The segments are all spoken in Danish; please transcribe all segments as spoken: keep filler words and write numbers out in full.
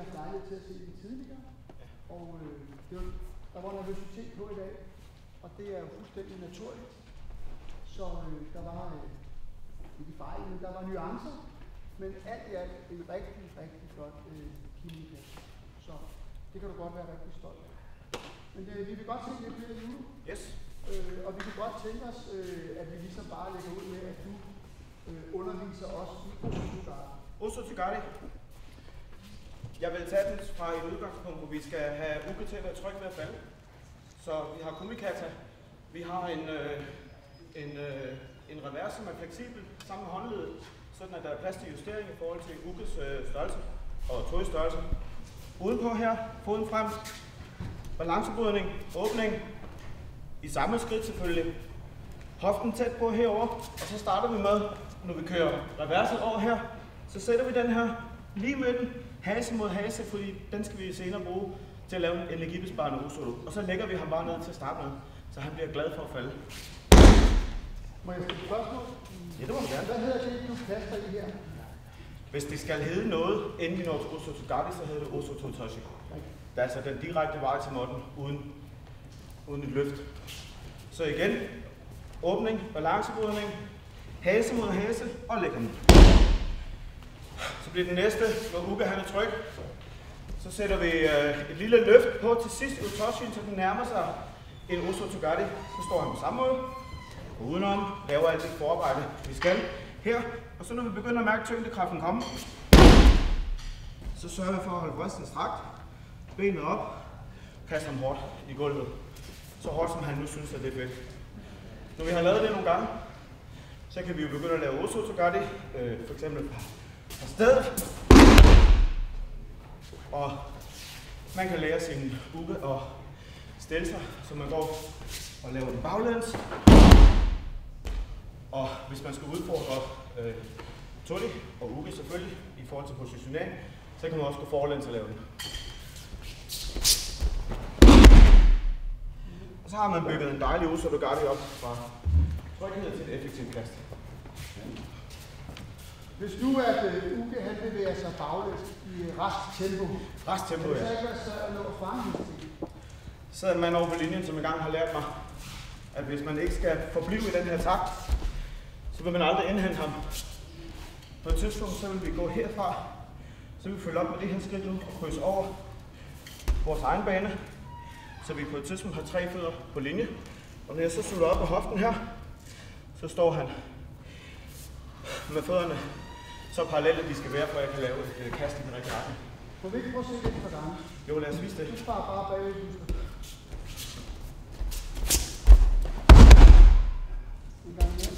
haft lejlighed til at se det tidligere, og øh, det var, der var nervøsitet på i dag, og det er jo fuldstændig naturligt. Så øh, der var øh, ikke fejl, men der var nuancer, men alt i alt en rigtig, rigtig flot øh, Kime-no-kata. Så det kan du godt være rigtig stolt af. Men øh, vi vil godt se lidt flere jule. Yes. Øh, og vi kan godt tænke os, øh, at vi ligesom bare lægger ud med, at du øh, underviser os i O-soto-gari. O-soto-gari. Jeg vil tage den fra et udgangspunkt, hvor vi skal have uke til at være tryg ved at falde. Så vi har Kime-no-kata. Vi har en, øh, en, øh, en revers, som er fleksibel sammen med håndledet, sådan at der er plads til justering i forhold til ukes øh, størrelse og tog størrelse. Udenpå her, foden frem, balancebrydning, åbning, i samme skridt selvfølgelig. Hoften tæt på herover, og så starter vi med, når vi kører reverset over her, så sætter vi den her lige midten, hase mod hase, fordi den skal vi senere bruge til at lave en energibesparende O-soto. Og så lægger vi ham bare ned til at starte med, så han bliver glad for at falde. Må jeg stille spørgsmål? Ja, det må du gerne. Hvad hedder det, du kaster i her? Hvis det skal hedde noget, inden vi når til O-soto-gari, så hedder det O-soto-gari. Det er altså den direkte vej til måtten, uden, uden et løft. Så igen, åbning, balancebrydning, hase mod hase og lægger den. Så bliver den næste, hvor uke han er tryg. Så sætter vi øh, et lille løft på til sidst i O-toshin, så den nærmer sig en O-soto-gari. Så står han på samme måde. Og udenom laver alt det forarbejde, vi skal her. Og så når vi begynder at mærke tyngdekraften komme, så sørger vi for at holde brysten strakt, benet op, kaster ham hårdt i gulvet. Så hårdt som han nu synes, at det er fedt. Når vi har lavet det nogle gange, så kan vi jo begynde at lave O-soto-gari, øh, for eksempel fra stedet. Og man kan lære sin uke og stille sig, så man går og laver den baglæns. Og hvis man skal udfordre øh, Todi og uke selvfølgelig i forhold til positionering, så kan man også gå forlæns og lave den. Og så har man bygget en dejlig O-soto-gari op fra tryghed til et effektivt kast. Hvis du er at uh, uke, han bevæger sig baglæns i resttempo, Resttempo, ja. så ikke være svært at nå frem. Så er man over på linjen, som engang har lært mig, at hvis man ikke skal forblive i den her takt, så vil man aldrig indhente ham. På et tidspunkt, så vil vi gå herfra, så vil vi følge op med det her skridt nu og krydse over vores egen bane, så vi på et tidspunkt har tre fødder på linje. Og når jeg så slutter op på hoften her, så står han med fødderne så parallelt, at de skal være, for at jeg kan lave et kast i den rigtige retning. Må vi ikke prøve at se det for dig? Jo, lad os vise det. Du sparer bare bagved. En gang mere.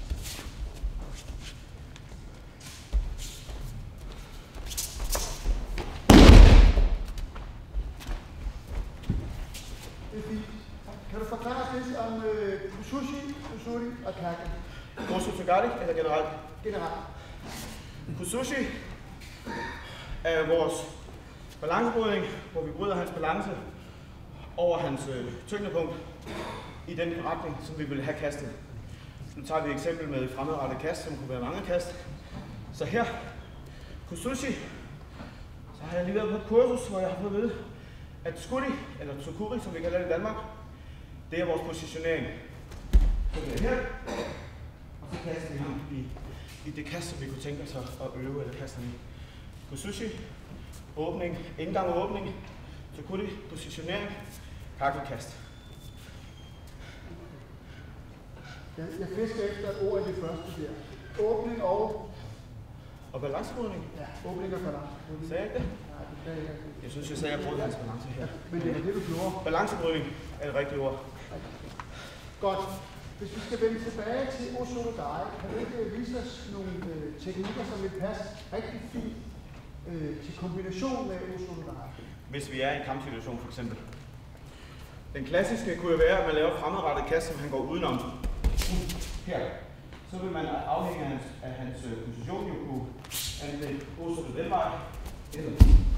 Det er fint. Kan du forklare os lidt om øh, Kuzushi, Kuzushi og Kage? O-soto-gari eller generelt? Generelt. Kuzushi er vores balancebrydning, hvor vi bryder hans balance over hans øh, tyngdepunkt i den retning, som vi vil have kastet. Nu tager vi et eksempel med et fremadrettet kast, som kunne være mange kast. Så her, Kuzushi, så har jeg lige været på et kursus, hvor jeg har fået at vide, at skuri, eller tsukuri, som vi kalder det i Danmark, det er vores positionering. Så det er her, og så kaster vi ham i, i det kast, som vi kunne tænke os at øve eller kaste ham i. Kuzushi, åbning, indgang og åbning, tsukuri, positionering, kakekast. Jeg, jeg fisker efter et ord i det første der. Åbning og... Og balancebrydning? Ja, åbning og balance. Sagde jeg ikke det? Nej, det sagde jeg ikke. Jeg synes, jeg sagde, at jeg brød hans balance her. Ja, men det er det, du gjorde. Balancebrydning er et rigtigt ord. Godt. Hvis vi skal vende tilbage til O-soto-gari, kan du ikke vise os nogle øh, teknikker, som vil passe rigtig fint øh, til kombination med O-soto-gari? Hvis vi er i en kampsituation for eksempel. Den klassiske kunne jo være, at man laver fremadrettet kast, som han går udenom. Her. Så vil man afhængig af hans, af hans position jo kunne anvende O-soto den vej. Eller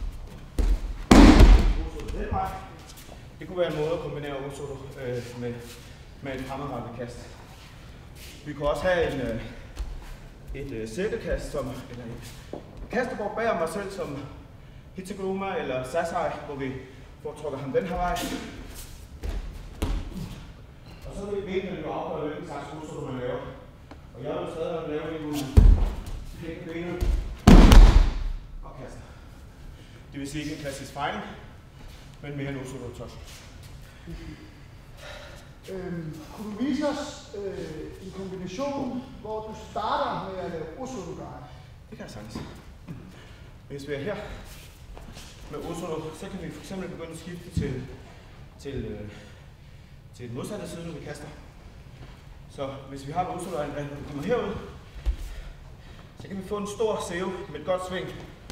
O-soto den vej. Det kunne være en måde at kombinere O-soto øh, med, med et fremadrettet kast. Vi kunne også have en, øh, et øh, sættekast, som, eller et kastebord bag mig selv, som, Hitsuguma eller Sasai, hvor vi foretrukker ham den her vej. Og så vil benene jo afgøre, hvilken slags O-soto man laver. Og jeg vil stadig lave det, hvor man hænger benet og kaster. Det vil sige ikke en klassisk fejling, men mere en O-soto-toshi. Øhm, kunne du vise os øh, en kombination, hvor du starter med at lave O-soto-gari? Det kan jeg sagtens. Hvis vi er her med O-soto, så kan vi fx begynde at skifte til, til, øh, til den modsatte side, når vi kaster. Så hvis vi har et O-soto-angreb, når vi kommer herud, så kan vi få en stor sæve med et godt sving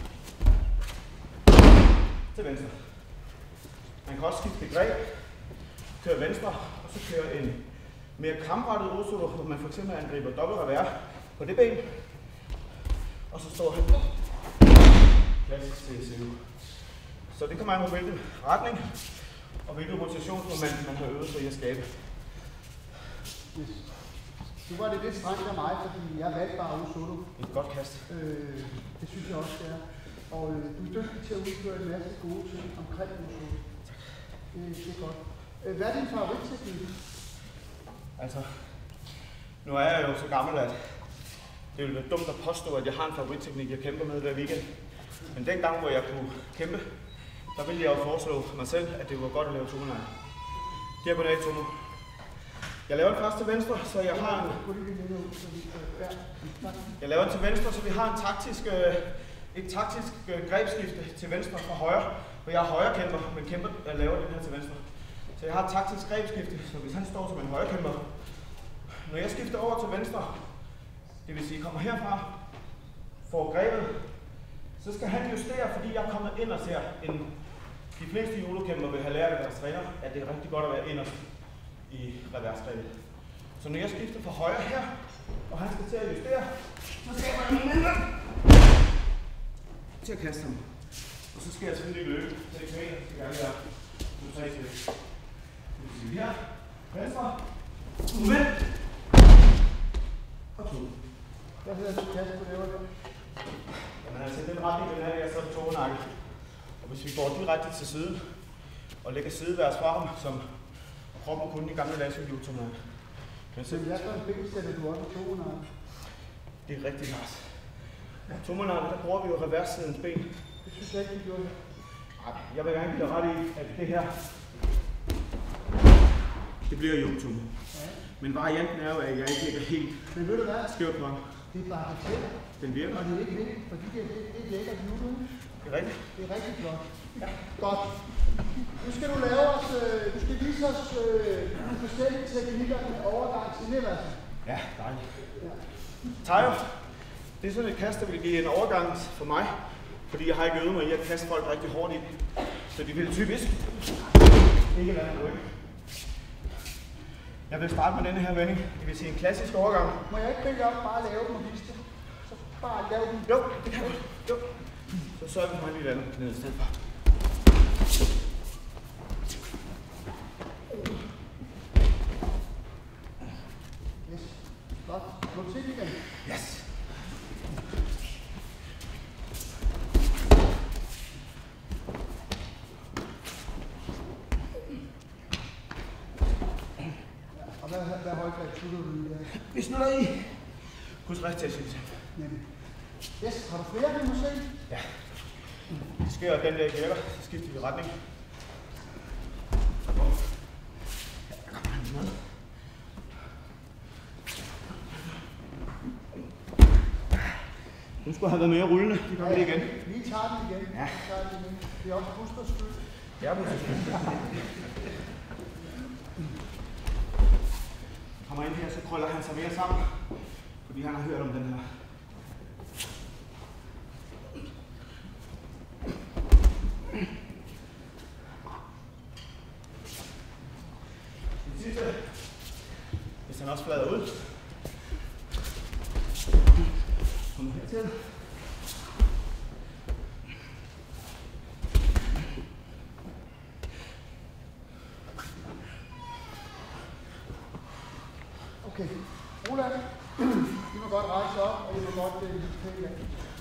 til venstre. Man kan også skifte greb, køre venstre, og så køre en mere kramprettet O-soto, hvor man fx angriber dobbelt revers på det ben, og så står han klassisk sæve. Så det kommer an på hvilken retning og hvilken rotation, man, man har øvet sig i at skabe. Yes. Nu var det lidt strengt af mig, fordi jeg valgte bare O-soto. Et godt kast. Øh, det synes jeg også, det er. Og øh, du er dygtig til at udføre en masse gode ting omkring O-soto. Det, det er godt. Øh, hvad er din favoritteknik? Altså, nu er jeg jo så gammel, at det ville være dumt at påstå, at jeg har en favoritteknik, jeg kæmper med hver weekend. Men den gang, hvor jeg kunne kæmpe, der ville jeg jo foreslå mig selv, at det var godt at lave tomo-nage. Diagonal tomo. Jeg laver den først til venstre, så jeg har en... Jeg laver den til venstre, så vi har en taktisk, et taktisk grebskifte til venstre fra højre. For jeg er højre kæmper, men kæmper, jeg laver den her til venstre. Så jeg har et taktisk grebskifte, så hvis han står som en højre kæmper, når jeg skifter over til venstre, det vil sige kommer herfra, får grebet, så skal han justere, fordi jeg er kommet ind og ser en... De fleste julokæmper vil have lært af deres træner, at det er rigtig godt at være inderst i reversgrebet. Så når jeg skifter fra højre her, og han skal til at justere, så skaber jeg en mindre til at kaste ham. Og så skal jeg selvfølgelig løbe til det kvæler, så jeg vil to tre skridt. Det vil sige her, venstre, moment, og to. Hvad hedder det kaste på laver der? Jamen altså, den retning, den er, jeg så tomo-nage. Og hvis vi går direkte til siden, og lægger sideværs fra ham, som kroppen kunne i gamle dage, som Yoko-tomoe-nage. Så jeg står en ben, sætter du også tomo-nage? Det er rigtigt, Lars. Tomo-nage, der bruger vi jo reverssidens ben. Det synes jeg ikke, vi gjorde det. Jeg vil gerne give dig ret i, at det her, det bliver Yoko-tomoe. Ja. Men varianten er jo, at jeg ikke ligger helt Men ved du hvad? skævt nok. Det er bare det. Den virker. Og det er ikke vigtigt, fordi det er, det, det er lækkert judo. Det er rigtigt. Det er rigtig flot. Ja. Godt. Nu skal du lave os, øh, du skal vise os øh, nogle forskellige teknikker med overgang til nedværsen. Ja, dejligt. Ja. Tayo, det er sådan et kast, der vil give en overgang for mig, fordi jeg har ikke øvet mig i at kaste folk rigtig hårdt i. Så de vil typisk ikke lade mig rykke. Jeg vil starte med denne her vending. Det vil sige en klassisk overgang. Må jeg ikke bede op bare lave dem og vise det? Så bare lave dem. Jo, det kan du. Jo. Så sørger vi for, at vi lander ned i stedet for. Yes. Godt. Må du se det igen? Yes. Og hvad, hvad højgreb slutter du i der? Vi slutter i. Husk rigtigt at sige det. Yes, har du flere, vi må se? Ja. Det sker, at den der ikke virker, så skifter vi retning. Nu skulle have været mere rullende. Vi kommer ja, det igen. Vi tager den igen. Ja. Vi tager den igen. Det er også Busters skyld. Det er Busters skyld. Kommer ind her, så krøller han sig mere sammen, fordi han har hørt om den her. Den sidste, hvis han også flader ud, kommer hertil. Okay, Roland, I må godt rejse op, og I må godt uh, lidt pæle af.